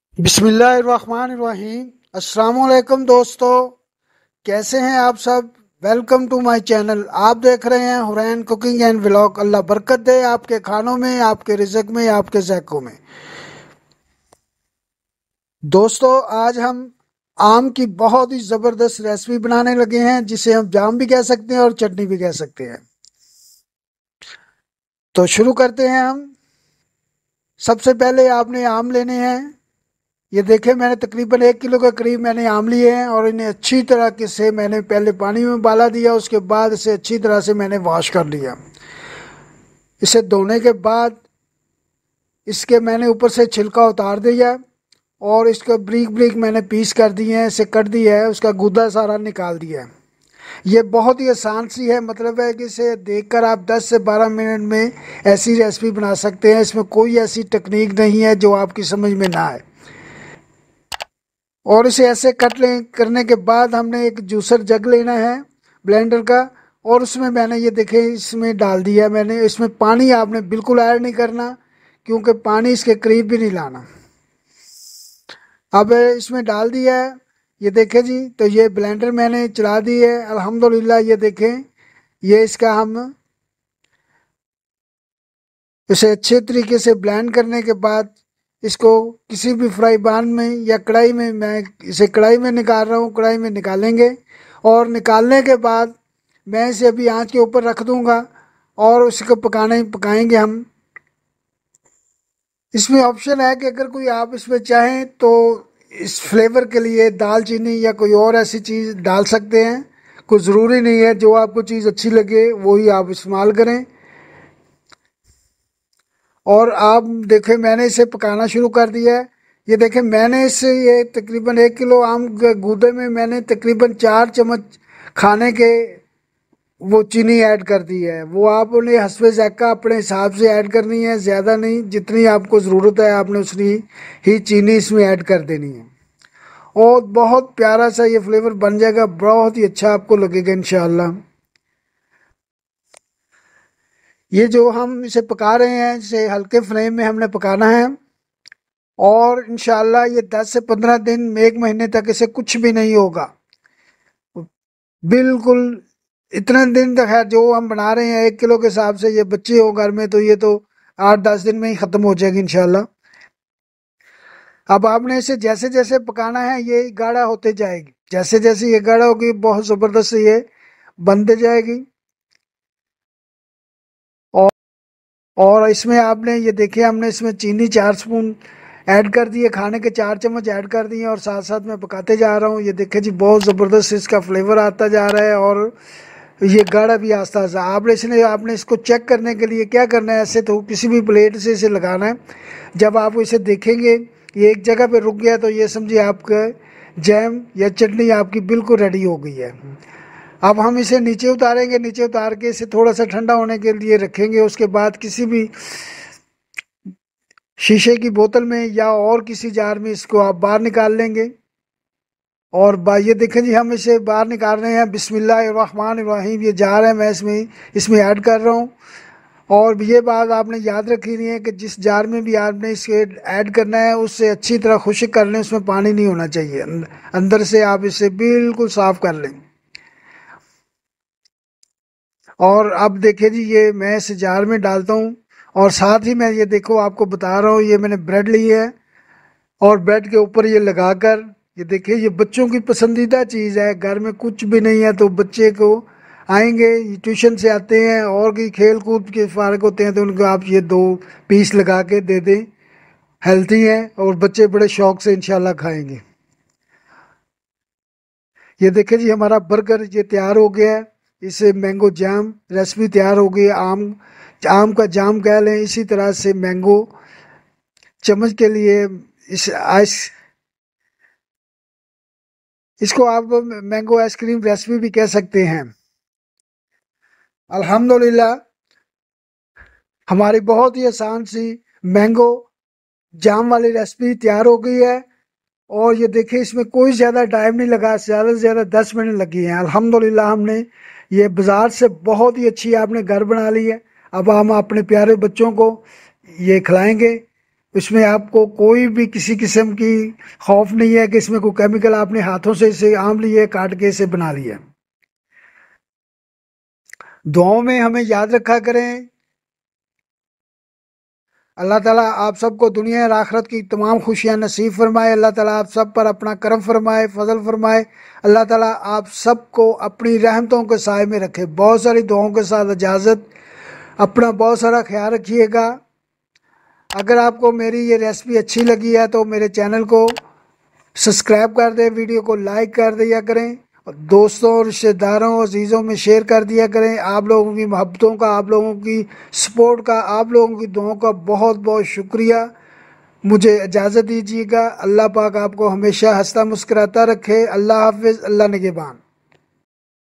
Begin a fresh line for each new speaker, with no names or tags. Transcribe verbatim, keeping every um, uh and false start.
बिस्मिल्लाहिर्रहमानिर्रहीम। अस्सलाम वालेकुम दोस्तों, कैसे हैं आप सब। Welcome to my channel. आप देख रहे हैं हुरैन कुकिंग एंड व्लॉग। अल्लाह बरकत दे आपके खानों में, आपके रिज़्क में, आपके ज़ैकों में। दोस्तों, आज हम आम की बहुत ही ज़बरदस्त रेसिपी बनाने लगे हैं, जिसे हम जाम भी कह सकते हैं और चटनी भी कह सकते हैं। तो शुरू करते हैं हम। सबसे पहले आपने आम लेने हैं। ये देखें, मैंने तकरीबन एक किलो के करीब मैंने आम लिए हैं और इन्हें अच्छी तरह के से मैंने पहले पानी में उबाला दिया। उसके बाद इसे अच्छी तरह से मैंने वॉश कर लिया। इसे धोने के बाद इसके मैंने ऊपर से छिलका उतार दिया और इसका ब्रीक ब्रीक मैंने पीस कर दिए हैं, इसे कट दिया है, उसका गूदा सारा निकाल दिया है। ये बहुत ही आसान सी है, मतलब है कि इसे देखकर आप दस से बारह मिनट में ऐसी रेसिपी बना सकते हैं। इसमें कोई ऐसी टेक्निक नहीं है जो आपकी समझ में ना आए। और इसे ऐसे कट ले करने के बाद हमने एक जूसर जग लेना है, ब्लेंडर का। और उसमें मैंने ये देखे इसमें डाल दिया मैंने। इसमें पानी आपने बिल्कुल ऐड नहीं करना, क्योंकि पानी इसके करीब भी नहीं लाना। अब इसमें डाल दिया है, ये देखें जी। तो ये ब्लेंडर मैंने चला दी है अल्हम्दुलिल्लाह। ये देखें, ये इसका हम इसे अच्छे तरीके से ब्लेंड करने के बाद इसको किसी भी फ्राई पैन में या कढ़ाई में, मैं इसे कढ़ाई में निकाल रहा हूँ, कढ़ाई में निकालेंगे। और निकालने के बाद मैं इसे अभी आंच के ऊपर रख दूँगा और उसको पकाने पकाएंगे हम। इसमें ऑप्शन है कि अगर कोई आप इसमें चाहें तो इस फ्लेवर के लिए दालचीनी या कोई और ऐसी चीज़ डाल सकते हैं। कोई ज़रूरी नहीं है, जो आपको चीज़ अच्छी लगे वही आप इस्तेमाल करें। और आप देखें, मैंने इसे पकाना शुरू कर दिया है। ये देखें, मैंने इसे ये तकरीबन एक किलो आम के गूदे में मैंने तकरीबन चार चम्मच खाने के वो चीनी ऐड कर दी है। वो आपने हस्बे ज़ायक़ा अपने हिसाब से ऐड करनी है, ज़्यादा नहीं। जितनी आपको ज़रूरत है आपने उतनी ही चीनी इसमें ऐड कर देनी है। और बहुत प्यारा सा ये फ्लेवर बन जाएगा, बहुत ही अच्छा आपको लगेगा इंशाल्लाह। ये जो हम इसे पका रहे हैं, इसे हल्के फ्लेम में हमने पकाना है। और इंशाल्लाह ये दस से पंद्रह दिन, एक महीने तक इसे कुछ भी नहीं होगा बिल्कुल। इतने दिन तक है जो हम बना रहे हैं, एक किलो के हिसाब से ये बच्चे हो घर में तो ये तो आठ दस दिन में ही ख़त्म हो जाएगी इंशाल्लाह। अब आपने इसे जैसे जैसे पकाना है ये गाढ़ा होते जाएगी। जैसे जैसे ये गाढ़ा होगी बहुत ज़बरदस्त ये बनते जाएगी। और और इसमें आपने ये देखिए, हमने इसमें चीनी चार स्पून ऐड कर दिए, खाने के चार चम्मच ऐड कर दिए और साथ साथ मैं पकाते जा रहा हूँ। ये देखिए जी, बहुत ज़बरदस्त इसका फ्लेवर आता जा रहा है और ये गाढ़ा भी आस्ता आस्ता। आपने इसने आपने इसको चेक करने के लिए क्या करना है, ऐसे तो किसी भी प्लेट से इसे लगाना है। जब आप इसे देखेंगे ये एक जगह पे रुक गया तो ये समझिए आपका जैम या चटनी आपकी बिल्कुल रेडी हो गई है। अब हम इसे नीचे उतारेंगे, नीचे उतार के इसे थोड़ा सा ठंडा होने के लिए रखेंगे। उसके बाद किसी भी शीशे की बोतल में या और किसी जार में इसको आप बाहर निकाल लेंगे। और बा ये देखें जी, हम इसे बाहर निकाल रहे हैं। बिस्मिल्लाहिर्रहमानिर्रहीम। ये जार है, मैं इसमें इसमें ऐड कर रहा हूँ। और ये बात आपने याद रखनी है कि जिस जार में भी आपने इसे ऐड करना है उससे अच्छी तरह खुश्क कर लें, उसमें पानी नहीं होना चाहिए। अंदर से आप इसे बिल्कुल साफ़ कर लें। और अब देखिए जी, ये मैं इस जार में डालता हूँ। और साथ ही मैं ये देखो आपको बता रहा हूँ, ये मैंने ब्रेड ली है और ब्रेड के ऊपर ये लगाकर, ये देखिए, ये बच्चों की पसंदीदा चीज़ है। घर में कुछ भी नहीं है तो बच्चे को आएंगे, ट्यूशन से आते हैं और भी खेल कूद के फारग होते हैं तो उनको आप ये दो पीस लगा के दे दें। हेल्थी हैं और बच्चे बड़े शौक से इंशाल्लाह खाएंगे। ये देखिए जी, हमारा बर्गर ये तैयार हो गया है। इसे मैंगो जाम रेसिपी तैयार हो गई है। आम आम का जाम कह लें, इसी तरह से मैंगो चम्मच के लिए इस आइस इसको आप मैंगो आइसक्रीम रेसिपी भी कह सकते हैं। अल्हम्दुलिल्लाह, हमारी बहुत ही आसान सी मैंगो जाम वाली रेसिपी तैयार हो गई है। और ये देखिए, इसमें कोई ज़्यादा टाइम नहीं लगा, ज़्यादा से ज़्यादा दस मिनट लगी हैं। अल्हम्दुलिल्लाह, हमने ये बाज़ार से बहुत ही अच्छी आपने घर बना ली है। अब हम अपने प्यारे बच्चों को ये खिलाएंगे इसमें आपको कोई भी किसी किस्म की खौफ नहीं है कि इसमें कोई केमिकल, आपने हाथों से इसे आम लिए, काट के इसे बना लिया। दुआओं में हमें याद रखा करें। अल्लाह ताला आप सबको दुनिया और आखिरत की तमाम खुशियां नसीब फरमाए। अल्लाह ताला आप सब पर अपना करम फरमाए, फजल फरमाए। अल्लाह ताला आप सबको अपनी रहमतों के साए में रखे। बहुत सारी दुआओं के साथ इजाज़त। अपना बहुत सारा ख्याल रखिएगा। अगर आपको मेरी ये रेसिपी अच्छी लगी है तो मेरे चैनल को सब्सक्राइब कर दें, वीडियो को लाइक कर दिया करें, और दोस्तों, रिश्तेदारों, अजीज़ों में शेयर कर दिया करें। आप लोगों की मोहब्बतों का, आप लोगों की सपोर्ट का, आप लोगों की दुआओं का बहुत बहुत शुक्रिया। मुझे इजाज़त दीजिएगा। अल्लाह पाक आपको हमेशा हंसता मुस्कुराता रखे। अल्लाह हाफिज़। अल्लाह निगहबान।